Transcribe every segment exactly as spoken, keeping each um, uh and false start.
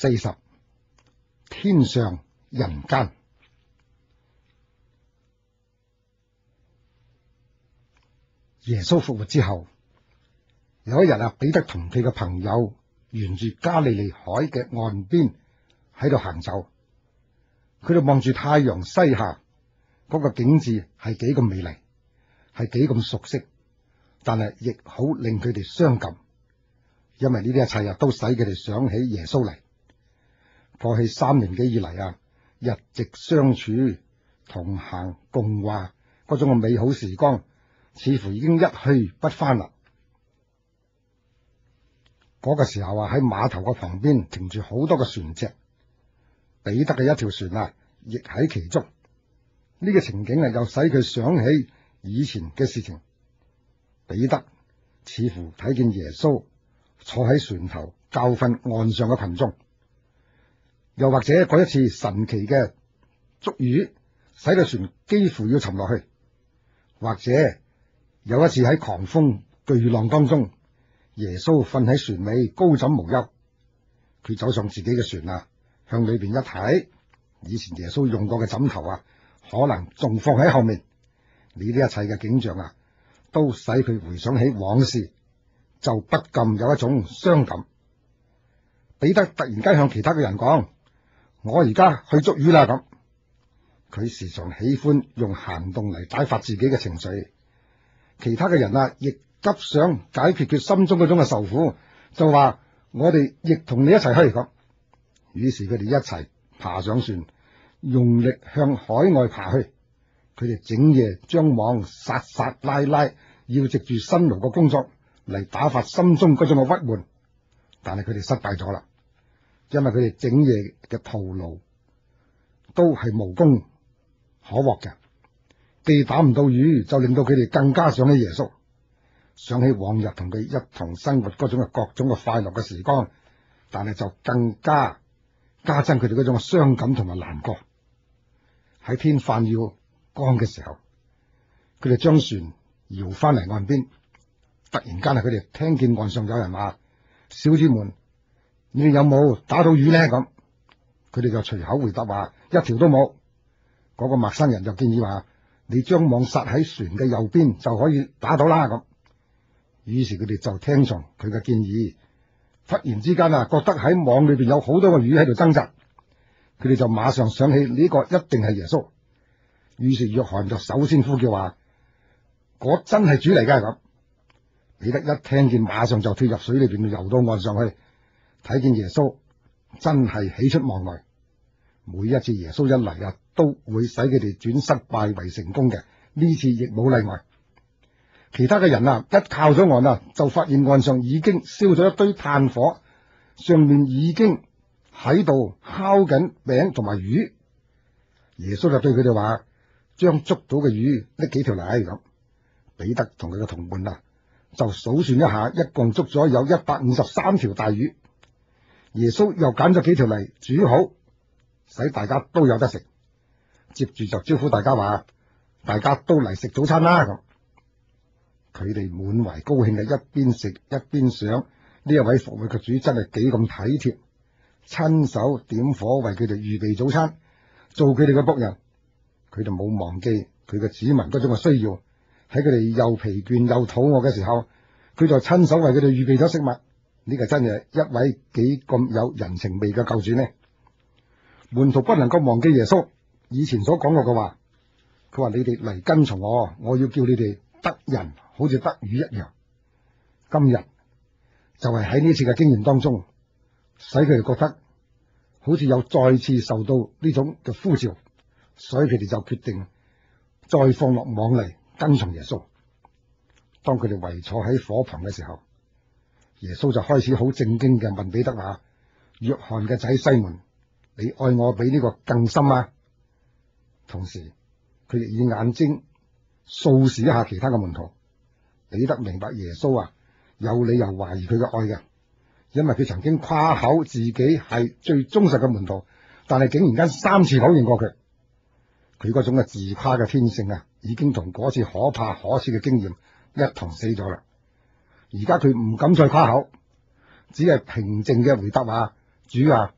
四十，天上人間。耶穌復活之後，有一日啊，彼得同佢嘅朋友沿住加利利海嘅岸邊喺度行走，佢哋望住太陽西下，嗰個景致係幾咁美麗，係幾咁熟悉，但係亦好令佢哋傷感，因為呢啲一切啊，都使佢哋想起耶穌嚟。過去三年幾以嚟啊，日夕相處、同行共話嗰種嘅美好時光，似乎已經一去不返啦。嗰個時候啊，喺碼頭嘅旁邊停住好多嘅船隻，彼得嘅一條船啊，亦喺其中。呢個情景啊，又使佢想起以前嘅事情。彼得似乎睇見耶穌坐喺船頭教訓岸上嘅群眾，又或者嗰一次神奇嘅捉魚，使到船幾乎要沉落去，或者有一次喺狂風巨浪當中，耶穌瞓喺船尾高枕無憂。佢走上自己嘅船啊，向裏邊一睇，以前耶穌用過嘅枕頭啊，可能仲放喺後面。呢啲一切嘅景象啊，都使佢回想起往事，就不禁有一種傷感。彼得突然間向其他嘅人講：我而家去捉魚啦！咁佢時常喜歡用行動嚟解發自己嘅情緒。其他嘅人啊，亦急想解決佢心中嗰種嘅受苦，就話我哋亦同你一齊去咁。於是佢哋一齊爬上船，用力向海外爬去。佢哋整夜將網撒撒拉拉，要藉住辛勞嘅工作嚟打發心中嗰種嘅鬱悶，但係佢哋失敗咗啦，因為佢哋整夜嘅徒勞都係無功可獲嘅，既打唔到魚，就令到佢哋更加想起耶穌，想起往日同佢一同生活嗰種嘅各種嘅快樂嘅時光，但係就更加加增佢哋嗰種嘅傷感同埋難過。喺天快要光嘅時候，佢哋將船搖翻嚟岸邊，突然間係佢哋聽見岸上有人話：小子們，你哋有冇打到魚呢？咁佢哋就隨口回答話：一條都冇。嗰個陌生人就建議話：你將網撒喺船嘅右邊就可以打到啦。咁於是佢哋就聽從佢嘅建議。忽然之間啊，覺得喺網裏邊有好多個魚喺度掙扎，佢哋就馬上想起呢個一定係耶穌。於是約翰就首先呼叫話：嗰真係主嚟㗎！咁彼得一聽見，馬上就跳入水裏邊，游到岸上去，睇見耶穌，真係喜出望外。每一次耶穌一嚟啊，都會使佢哋轉失敗為成功嘅，呢次亦冇例外。其他嘅人啊，一靠咗岸啊，就發現岸上已經燒咗一堆炭火，上面已經喺度烤緊餅同埋魚。耶穌就對佢哋話：將捉到嘅魚拎幾條嚟。咁彼得同佢嘅同伴啊，就數算一下，一共捉咗有一百五十三條大魚。耶穌又揀咗幾條嚟煮好，使大家都有得食。接住就招呼大家話：大家都嚟食早餐啦！咁佢哋滿懷高興嘅，一邊食一邊想，呢一位復活嘅主真係幾咁體貼，親手點火為佢哋預備早餐，做佢哋嘅僕人。佢哋冇忘記佢嘅子民嗰種嘅需要，喺佢哋又疲倦又肚餓嘅時候，佢就親手為佢哋預備咗食物。呢個真係一位幾咁有人情味嘅救主呢？門徒不能夠忘記耶穌以前所講過嘅話，佢話：你哋嚟跟從我，我要叫你哋得人好似得魚一樣。今日就係喺呢次嘅經驗當中，使佢哋覺得好似有再次受到呢種嘅呼召，所以佢哋就決定再放落網嚟跟從耶穌。當佢哋圍坐喺火旁嘅時候，耶穌就開始好正經嘅問彼得話：約翰嘅仔西門，你愛我比呢個更深啊？同時佢亦以眼睛掃視一下其他嘅門徒。彼得明白耶穌啊，有理由懷疑佢嘅愛嘅，因為佢曾經誇口自己係最忠實嘅門徒，但係竟然間三次否認過佢。佢嗰種嘅自誇嘅天性啊，已經同嗰次可怕可恥嘅經驗一同死咗啦。而家佢唔敢再誇口，只係平靜嘅回答話：主啊，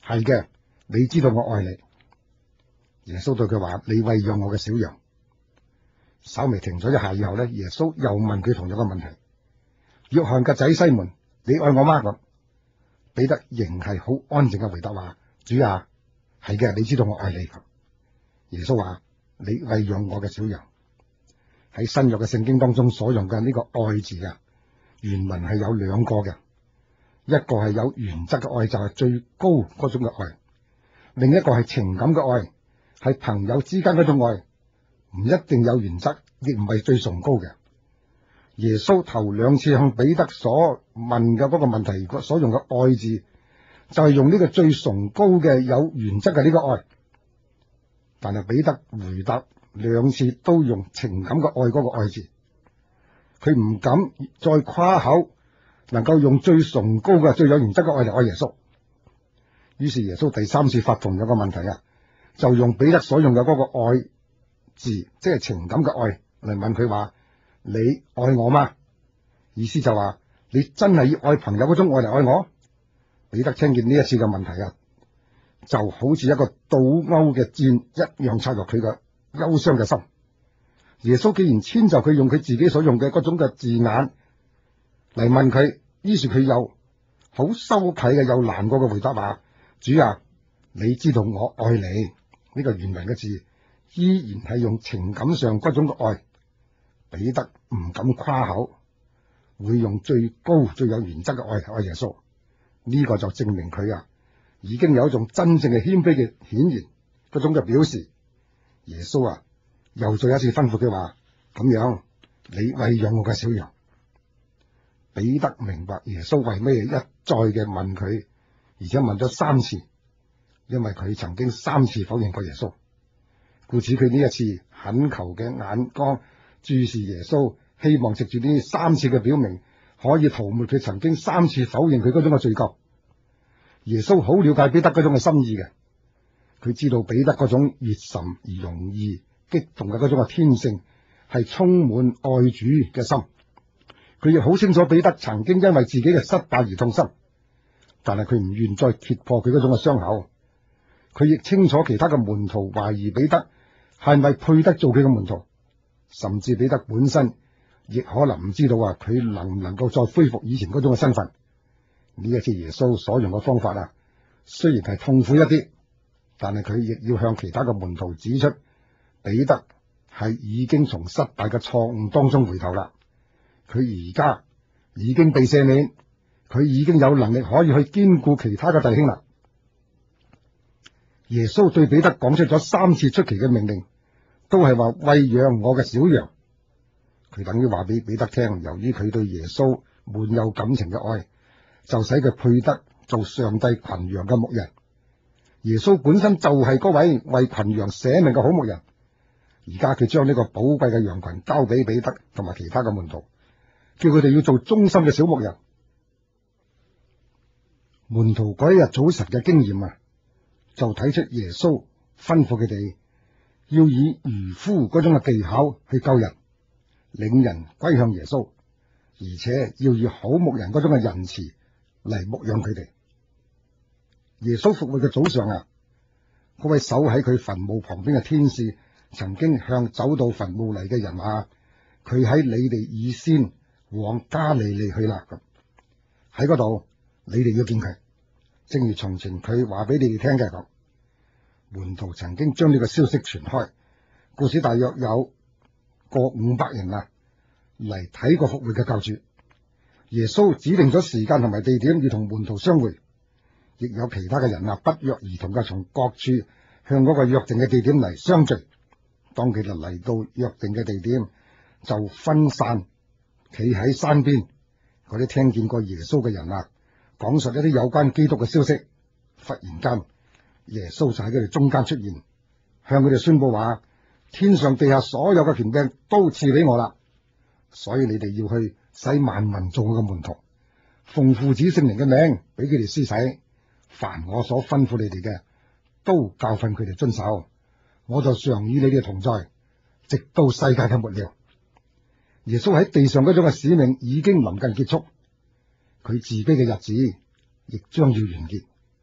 係嘅，你知道我愛你。耶穌對佢話：你餵養我嘅小羊。稍微停咗一下以後呢，耶穌又問佢同樣嘅問題：約翰嘅仔西門，你愛我嗎？咁彼得仍係好安靜嘅回答話：主啊，係嘅，你知道我愛你。耶穌話：你餵養我嘅小羊。喺新約嘅聖經當中所用嘅呢個愛字啊，原文係有兩個嘅，一個係有原則嘅愛，就係最高嗰種嘅愛；另一個係情感嘅愛，係朋友之間嗰種愛，唔一定有原則，亦唔係最崇高嘅。耶穌頭兩次向彼得所問嘅嗰個問題所用嘅愛字，就係用呢個最崇高嘅有原則嘅呢個愛，但係彼得回答兩次都用情感嘅愛嗰個愛字，佢唔敢再誇口能夠用最崇高嘅最有原則嘅愛嚟愛耶穌。於是耶穌第三次發同樣嘅問題啊，就用彼得所用嘅嗰個愛字，即係情感嘅愛嚟問佢話：你愛我嗎？意思就話你真係要愛朋友嗰種愛嚟愛我？彼得聽見呢一次嘅問題啊，就好似一個倒鈎嘅箭一樣插入佢嘅憂傷嘅心。耶穌既然遷就佢用佢自己所用嘅嗰種嘅字眼嚟問佢，於是佢又好羞愧嘅又難過嘅回答話：主啊，你知道我愛你。呢個原文嘅字依然係用情感上嗰種嘅愛。彼得唔敢誇口會用最高最有原則嘅愛嚟愛耶穌，呢個就證明佢啊已經有一種真正嘅謙卑嘅顯現嗰種嘅表示。耶穌啊又再一次吩咐佢話：咁樣你餵養我嘅小羊。彼得明白耶穌為咩一再嘅問佢，而且問咗三次，因為佢曾經三次否認過耶穌，故此佢呢一次懇求嘅眼光注視耶穌，希望藉住呢三次嘅表明，可以塗抹佢曾經三次否認佢嗰種嘅罪疚。耶穌好了解彼得嗰種嘅心意嘅，佢知道彼得嗰種熱忱而容易激動嘅嗰種嘅天性係充滿愛主嘅心。佢亦好清楚彼得曾經因為自己嘅失敗而痛心，但係佢唔願再揭破佢嗰種嘅傷口。佢亦清楚其他嘅門徒懷疑彼得係咪配得做佢嘅門徒，甚至彼得本身亦可能唔知道啊，佢能唔能夠再恢復以前嗰種嘅身份。呢一次耶穌所用嘅方法啊，雖然係痛苦一啲，但係佢亦要向其他嘅門徒指出，彼得係已經從失敗嘅錯誤當中回頭啦。佢而家已經被赦免，佢已經有能力可以去兼顧其他嘅弟兄啦。耶穌對彼得講出咗三次出奇嘅命令，都係話餵養我嘅小羊。佢等於話俾彼得聽，由於佢對耶穌滿有感情嘅愛，就使佢配得做上帝群羊嘅牧人。耶穌本身就係嗰位為群羊捨命嘅好牧人。而家佢將呢個寶貴嘅羊群交俾彼得同埋其他嘅門徒，叫佢哋要做忠心嘅小牧人。門徒嗰一日早晨嘅經驗啊，就睇出耶穌吩咐佢哋要以漁夫嗰種嘅技巧去救人，領人歸向耶穌，而且要以好牧人嗰種嘅仁慈嚟牧養佢哋。耶穌復活嘅早上啊，嗰位守喺佢墳墓旁邊嘅天使曾經向走到墳墓嚟嘅人話：佢喺你哋以先往加利利去啦。咁喺嗰度，你哋要見佢，正如從前佢話俾你哋聽嘅咁。門徒曾經將呢個消息傳開，故此大約有過五百人啊嚟睇過復活嘅救主。耶穌指定咗時間同埋地點要同門徒相會，亦有其他嘅人啊不約而同嘅從各處向嗰個約定嘅地點嚟相聚。當佢哋嚟到約定嘅地點，就分散企喺山邊。嗰啲聽見過耶穌嘅人啊，講述一啲有關基督嘅消息。忽然間，耶穌就喺佢哋中間出現，向佢哋宣布話：天上地下所有嘅權柄都賜俾我啦，所以你哋要去使萬民做我嘅門徒，奉父子聖靈嘅名俾佢哋施洗，凡我所吩咐你哋嘅，都教訓佢哋遵守。我就常與你哋同在，直到世界嘅末了。耶穌喺地上嗰種嘅使命已經臨近結束，佢自己嘅日子亦將要完結。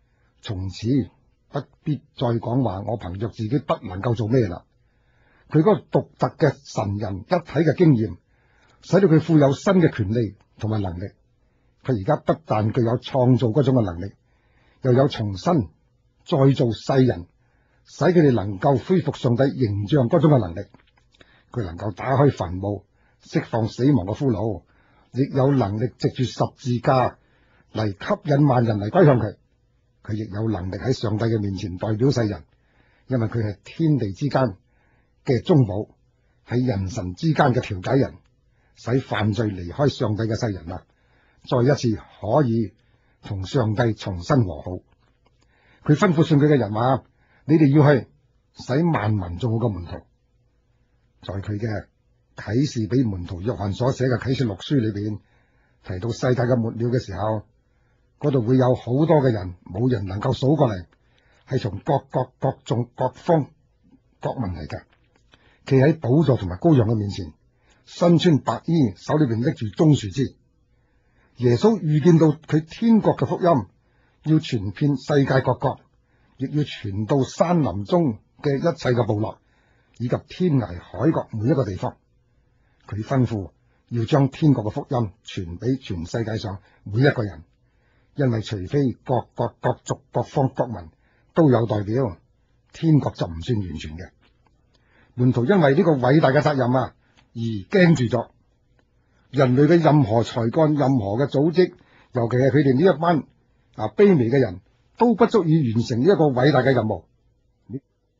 從此不必再講話我憑着自己不能夠做咩啦。佢嗰個獨特嘅神人一體嘅經驗，使到佢富有新嘅權利同埋能力。佢而家不但具有創造嗰種嘅能力，又有重新再造世人，使佢哋能夠恢復上帝形象嗰種嘅能力。佢能夠打開墳墓，釋放死亡嘅俘虜，亦有能力藉住十字架嚟吸引萬人嚟歸向佢。佢亦有能力喺上帝嘅面前代表世人，因為佢係天地之間嘅中保，係人神之間嘅調解人，使犯罪離開上帝嘅世人啊，再一次可以同上帝重新和好。佢吩咐信佢嘅人話：你哋要去，使萬民做我嘅門徒。在佢嘅啟示俾門徒約翰所寫嘅啟示錄書裏邊，提到世界嘅末了嘅時候，嗰度會有好多嘅人，冇人能夠數過嚟，係從各國各種各方各民嚟嘅，企喺寶座同埋羔羊嘅面前，身穿白衣，手裏邊拎住棕樹枝。耶穌預見到佢天國嘅福音要傳遍世界各國，亦要傳到山林中嘅一切嘅部落，以及天涯海角每一個地方。佢吩咐要將天國嘅福音傳俾全世界上每一個人，因為除非各國各族各方各民都有代表，天國就唔算完全嘅。門徒因為呢個偉大嘅責任啊，而驚住咗。人類嘅任何才幹、任何嘅組織，尤其係佢哋呢一班啊卑微嘅人，都不足以完成呢一個偉大嘅任務。呢、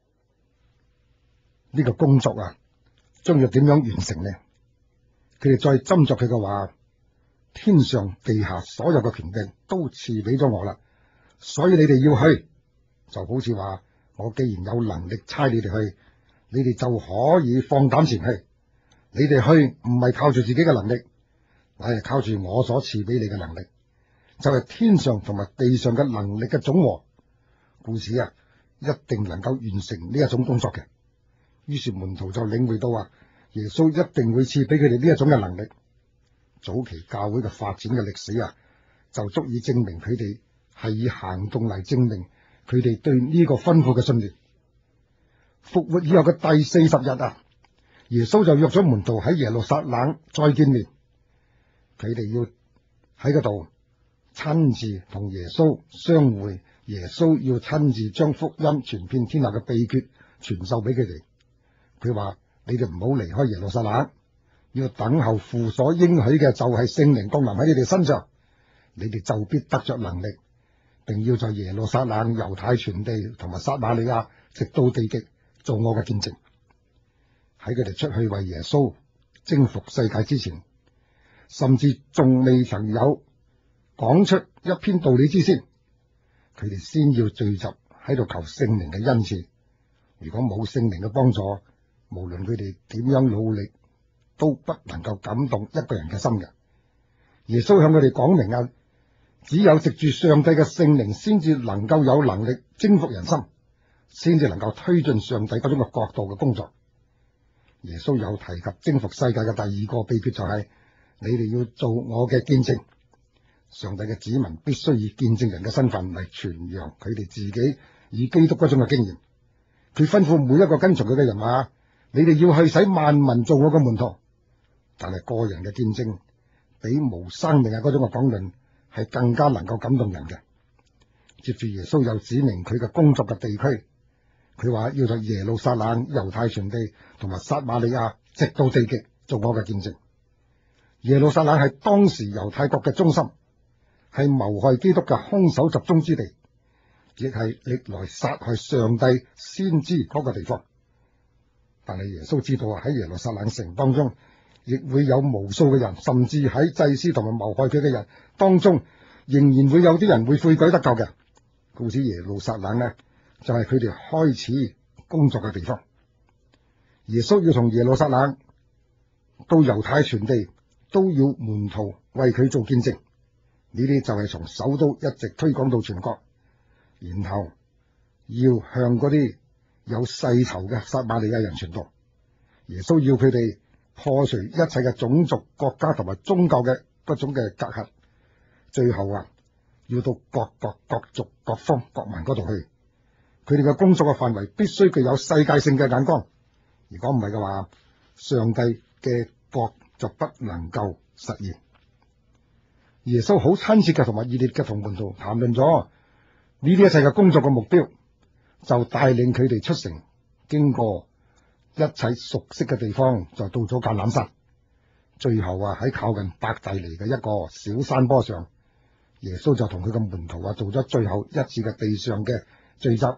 這個工作啊，將要點樣完成呢？佢哋再斟酌佢嘅話，天上地下所有嘅權柄都賜俾咗我啦，所以你哋要去，就好似話我既然有能力差你哋去，你哋就可以放膽前去。你哋去唔係靠住自己嘅能力，乃係靠住我所賜俾你嘅能力，就係天上同埋地上嘅能力嘅總和。故此啊，一定能夠完成呢一種工作嘅。於是門徒就領會到啊，耶穌一定會賜俾佢哋呢一種嘅能力。早期教會嘅發展嘅歷史啊，就足以證明佢哋係以行動嚟證明佢哋對呢個吩咐嘅信念。復活以後嘅第四十日啊，耶穌就約咗門徒喺耶路撒冷再見面，佢哋要喺嗰度親自同耶穌相會，耶穌要親自將福音傳遍天下嘅秘訣傳授俾佢哋。佢話：你哋唔好離開耶路撒冷，要等候父所應許嘅，就係聖靈降臨喺你哋身上，你哋就必得着能力，並要在耶路撒冷、猶太全地同埋撒瑪利亞直到地極做我嘅見證。喺佢哋出去為耶穌征服世界之前，甚至仲未曾有講出一篇道理之先，佢哋先要聚集喺度求聖靈嘅恩賜。如果冇聖靈嘅幫助，無論佢哋點樣努力，都不能夠感動一個人嘅心嘅。耶穌向佢哋講明啊，只有藉住上帝嘅聖靈，先至能夠有能力征服人心，先至能夠推進上帝嗰種嘅國度嘅工作。耶穌有提及征服世界嘅第二個秘訣，就係你哋要做我嘅見證。上帝嘅子民必須以見證人嘅身份嚟傳揚佢哋自己以基督嗰種嘅經驗。佢吩咐每一個跟從佢嘅人話：你哋要去使萬民做我嘅門徒。但係個人嘅見證比無生命嘅嗰種嘅講論係更加能夠感動人嘅。接住耶穌又指明佢嘅工作嘅地區，佢話要在耶路撒冷、猶太全地同埋撒瑪利亞直到地極做我嘅見證。耶路撒冷係當時猶太國嘅中心，係謀害基督嘅兇手集中之地，亦係歷來殺害上帝先知嗰個地方。但係耶穌知道喺耶路撒冷城當中，亦會有無數嘅人，甚至喺祭司同埋謀害佢嘅人當中，仍然會有啲人會悔改得救嘅。故此耶路撒冷呢，就係佢哋開始工作嘅地方。耶穌要從耶路撒冷到猶太全地，都要門徒為佢做見證。呢啲就係從首都一直推廣到全國，然後要向嗰啲有世仇嘅撒瑪利亞人傳道。耶穌要佢哋破除一切嘅種族、國家同埋宗教嘅嗰種嘅隔閡。最後啊， 要到各國各族各方各民嗰度去。佢哋嘅工作嘅範圍必須具有世界性嘅眼光，如果唔係嘅話，上帝嘅國就不能夠實現。耶穌好親切嘅同埋熱烈嘅同門徒談論咗呢啲一切嘅工作嘅目標，就帶領佢哋出城，經過一切熟悉嘅地方，就到咗橄欖山。最後啊，喺靠近伯大尼嘅一個小山坡上，耶穌就同佢嘅門徒啊做咗最後一次嘅地上嘅聚集。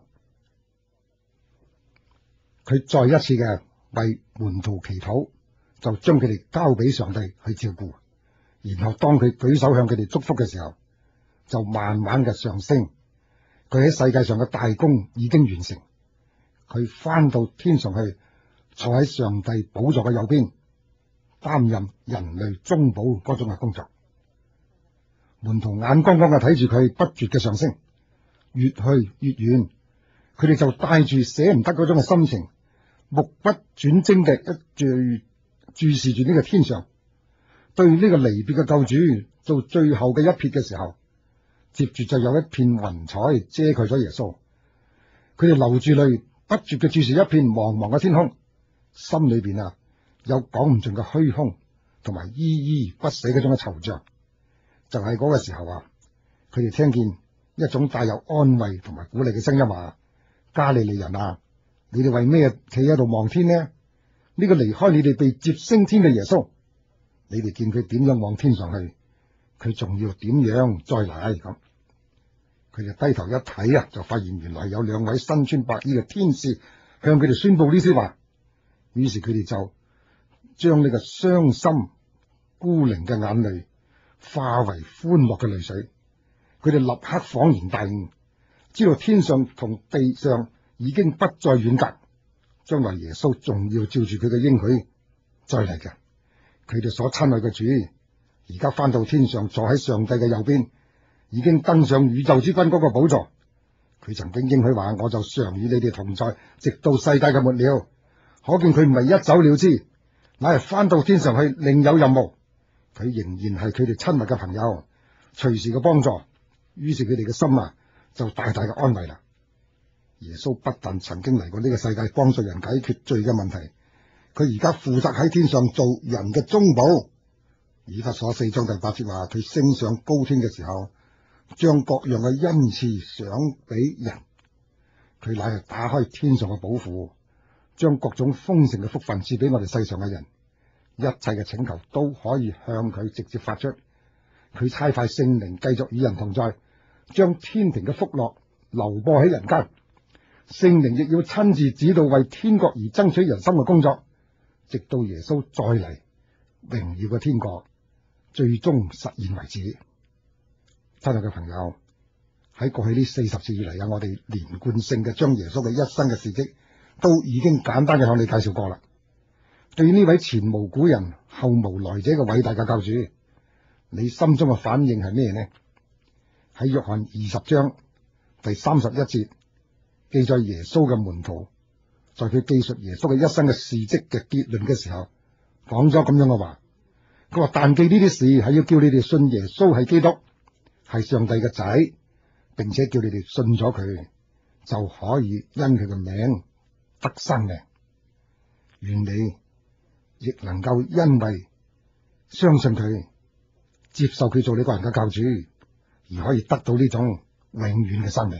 佢再一次嘅為門徒祈禱，就將佢哋交俾上帝去照顧。然後當佢舉手向佢哋祝福嘅時候，就慢慢嘅上升。佢喺世界上嘅大功已經完成，佢翻到天上去，坐喺上帝寶座嘅右邊，擔任人類中保嗰種嘅工作。門徒眼光光嘅睇住佢不絕嘅上升，越去越遠。佢哋就帶住捨唔得嗰種嘅心情，目不轉睛嘅一注注視住呢個天上，對呢個離別嘅救主做最後嘅一瞥嘅時候，接住就有一片雲彩遮蓋咗耶穌。佢哋流住淚，不絕嘅注視一片茫茫嘅天空，心裏邊啊有講唔盡嘅虛空，同埋依依不捨嗰種嘅惆悵。就係嗰個時候啊，佢哋聽見一種帶有安慰同埋鼓勵嘅聲音話：加利利人啊，你哋為咩企喺度望天呢？呢個離開你哋被接升天嘅耶穌，你哋見佢點樣往天上去，佢仲要點樣再嚟咁？佢哋低頭一睇啊，就發現原來有兩位身穿白衣嘅天使向佢哋宣布呢些話。於是佢哋就將呢個傷心孤零嘅眼淚化為歡樂嘅淚水。佢哋立刻恍然大悟，知道天上同地上已經不再遠隔，將來耶穌仲要照住佢嘅應許再嚟嘅。佢哋所親愛嘅主而家翻到天上，坐喺上帝嘅右邊，已經登上宇宙之君嗰個寶座。佢曾經應許話：我就常與你哋同在，直到世界嘅末了。可見佢唔係一走了之，乃係翻到天上去另有任務。佢仍然係佢哋親密嘅朋友，隨時嘅幫助。於是佢哋嘅心啊就大大嘅安慰啦。耶穌不但曾經嚟過呢個世界幫助人解決罪嘅問題，佢而家負責喺天上做人嘅中保。以弗所四章第八節話：佢升上高天嘅時候，將各樣嘅恩賜賞俾人。佢乃係打開天上嘅寶庫，將各種豐盛嘅福分賜俾我哋世上嘅人。一切嘅請求都可以向佢直接發出。佢差派聖靈繼續與人同在，將天庭嘅福樂流播喺人間。聖靈亦要親自指導為天國而爭取人心嘅工作，直到耶穌再嚟，榮耀嘅天國最終實現為止。親愛嘅朋友，喺過去呢四十次以嚟啊，我哋連貫性嘅將耶穌嘅一生嘅事蹟都已經簡單嘅向你介紹過啦。對於呢位前無古人後無來者嘅偉大嘅救主，你心中嘅反應係咩呢？喺約翰二十章第三十一節記載耶穌嘅門徒在佢記述耶穌嘅一生嘅事蹟嘅結論嘅時候，講咗咁樣嘅話。佢話：但記呢啲事係要叫你哋信耶穌係基督，係上帝嘅仔，並且叫你哋信咗佢，就可以因佢嘅名得生命。願你亦能夠因為相信佢，接受佢做你個人嘅救主，而可以得到呢種永遠嘅生命。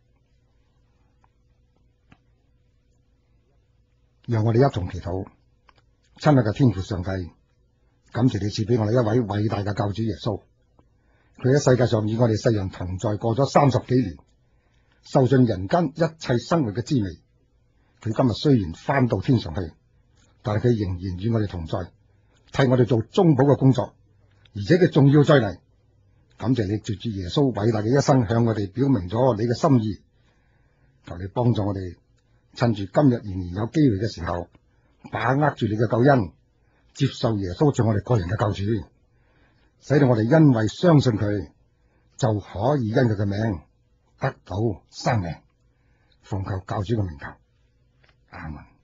讓我哋一同祈禱。親愛嘅天父上帝，感謝你賜俾我哋一位偉大嘅救主耶穌。佢喺世界上與我哋世人同在過咗三十幾年，受盡人間一切生活嘅滋味。佢今日雖然翻到天上去，但係佢仍然與我哋同在，替我哋做中保嘅工作，而且佢仲要再嚟。感謝你藉住耶穌偉大嘅一生，向我哋表明咗你嘅心意。求你幫助我哋，趁住今日仍然有機會嘅時候，把握住你嘅救恩，接受耶穌做我哋個人嘅救主，使到我哋因為相信佢，就可以因佢嘅名得到生命。奉求救主嘅名求，阿門。